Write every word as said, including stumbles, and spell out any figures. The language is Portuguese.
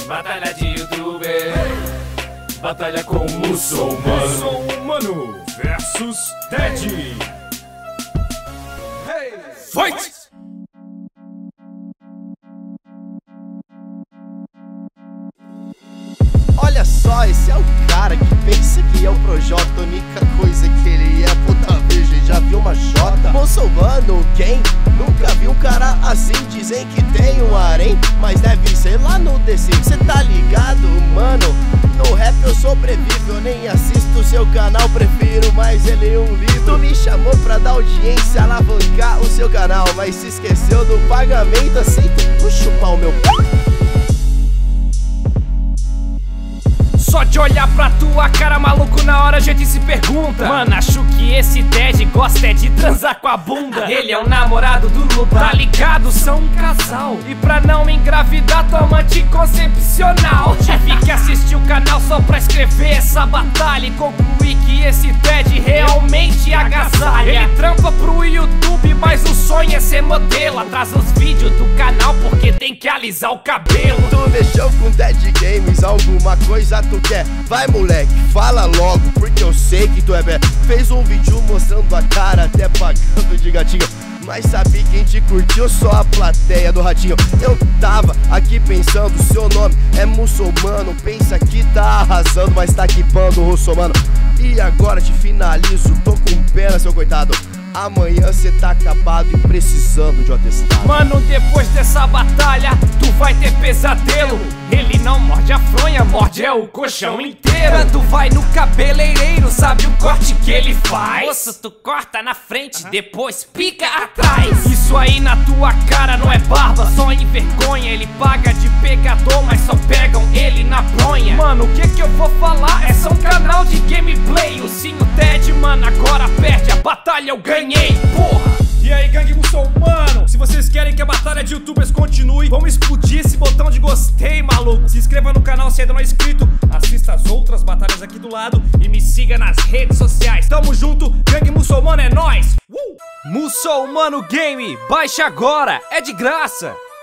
batalha de youtuber, batalha com o muçulmano. Muçulmano versus Ted. Hey, Fight! Olha só, esse é o cara que pensa que é o Projota. A única coisa que ele é puta virgem, já viu uma Jota? Muçulmano, quem? Nunca vi um cara assim. Dizem que tem um harém, mas deve ser lá no D C. Cê tá ligado, mano? No rap eu sobrevivo, eu nem assisto seu canal, prefiro mais ele em um livro. Tu me chamou pra dar audiência, alavancar o seu canal, mas se esqueceu do pagamento, assim tu chupar o meu p***. Só de olhar pra tua cara, maluco, na hora a gente se pergunta: mano, acho que esse Ted gosta é de transar com a bunda. Ele é o namorado do Luba, tá ligado? São um casal. E pra não engravidar, toma anticoncepcional. Tive que assistir o canal só pra escrever essa batalha e concluir que esse Ted realmente agasalha. Ele trampa pro YouTube, mas o sonho é ser modelo. Atrasa os vídeos do canal porque tem que alisar o cabelo. Tu mexeu com Ted Games, alguma coisa tu quer? Vai moleque, fala logo, porque eu sei que tu é bem. Fez um vídeo mostrando a cara, até pagando de gatinho, mas sabe quem te curtiu? Só a plateia do Ratinho. Eu tava aqui pensando, seu nome é muçulmano. Pensa que tá arrasando, mas tá equipando o russomano. E agora te finalizo, tô com pena, seu coitado. Amanhã cê tá acabado e precisando de um atestado. Mano, depois dessa batalha, tu vai ter pesadelo. Ele não morde a fronha, morde é o colchão inteiro. Tu vai no cabeleireiro, sabe o corte que ele faz? Moço, tu corta na frente, depois pica atrás. Isso aí na tua cara não é barba, só envergonha. Ele paga de pegador, mas só pegam ele na bronha. Mano, o que que eu vou falar? É só um canal de gameplay. O sim, o Ted, mano, agora perde a batalha, eu ganhei, porra! E aí, gangue muçulmano, se vocês querem que a batalha de youtubers continue, vamos explodir esse botão de gostei, maluco. Se inscreva no canal se ainda não é inscrito, assista as outras batalhas aqui do lado e me siga nas redes sociais. Tamo junto, gangue muçulmano, é nóis! Uh! Muçulmano Game, baixa agora, é de graça!